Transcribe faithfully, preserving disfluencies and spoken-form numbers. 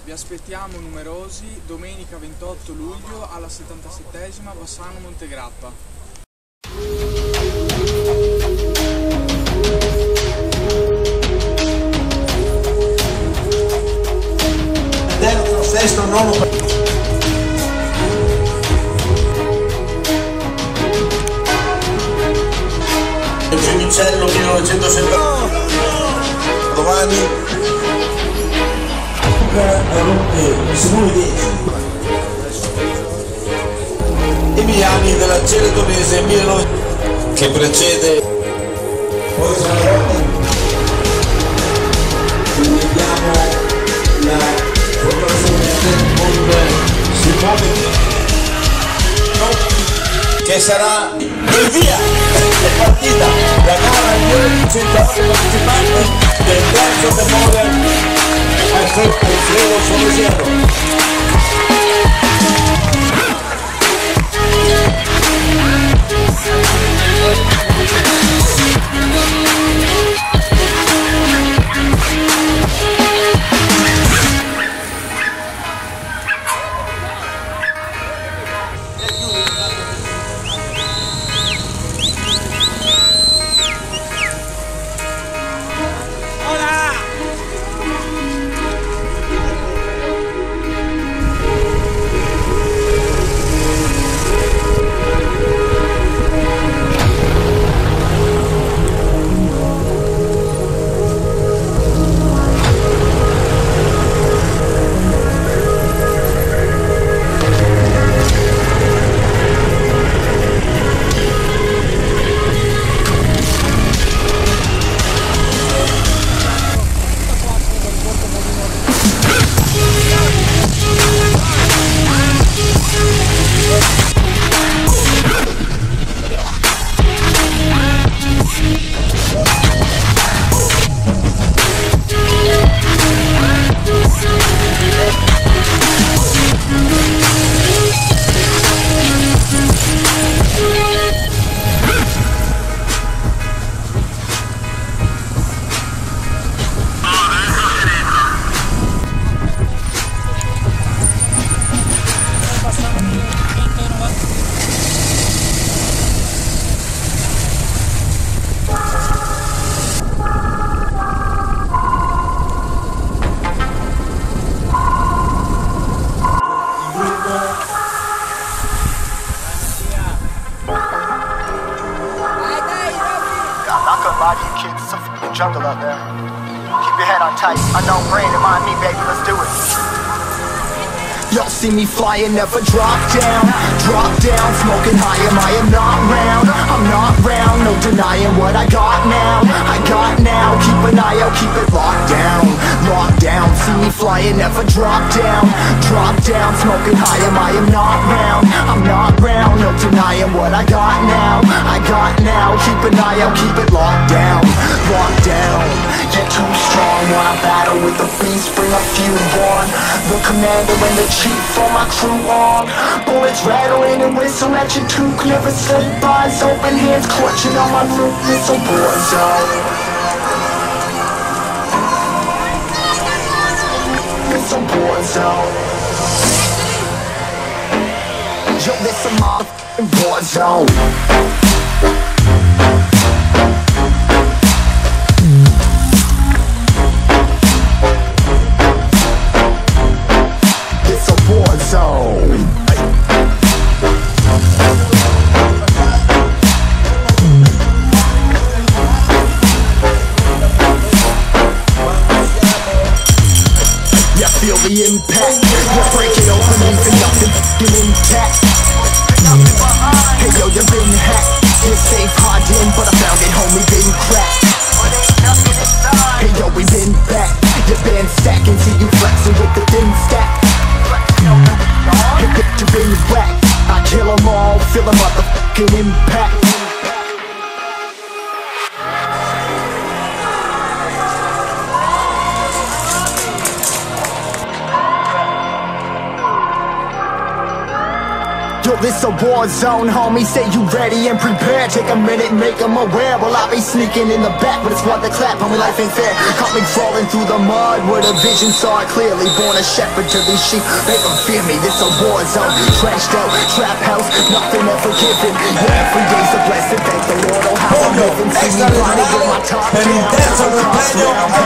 Vi aspettiamo numerosi domenica ventotto luglio alla settantasettesima Bassano Montegrappa. Terzo, sesto, nono. Il Cenicello millenovecentosettanta. Domani. Simone dieci. Emiliani della Celedonese millenovecento che precede. Poi sono vediamo la che sarà il via è partita la gara di centinaia partecipanti del terzo temore al corpo Fredo Solesiano. Jungle out there. Keep your head on tight. Unknown brain, remind me, baby, let's do it. Y'all see me flying, never drop down. Drop down, smoking high, am I am not round. I'm not round, no denying what I got now. I got now, keep an eye out, keep it locked down. Locked down, see me flying, never drop down. Drop down, smoking high, am I am not round. I'm not round, no denying what I got now. I got now, keep an eye out, keep it locked down. Locked down, you're too strong. When I battle with the beast, bring a few on. The commander and the chief for my crew on. Bullets rattling and whistle at your toque. Never sleep, eyes open, hands clutching on my loop. It's a war zone. It's a war zone. Yo, this a motherfucking war zone. Feel the impact, you're breaking open, leaving nothing f***ing intact. Hey yo, you've been hacked, you're safe hiding, but I found it, homie, been cracked. Hey yo, we been back, you've been stacking, see you flexing with the thin stack. Hey bitch, you've been whacked, I kill them all, feel the motherfucking impact. This a war zone, homie, say you ready and prepared. Take a minute, make them aware. Well, I be sneaking in the back, but it's what the clap, homie, life ain't fair. Caught me crawling through the mud where the vision saw it clearly. Born a shepherd to these sheep, make them fear me. This a war zone, trashed out, trap house, nothing ever given. Yeah, every day's a blessing, thank the Lord, oh how I'm living. See me riding with my top per down, l'intenso impegno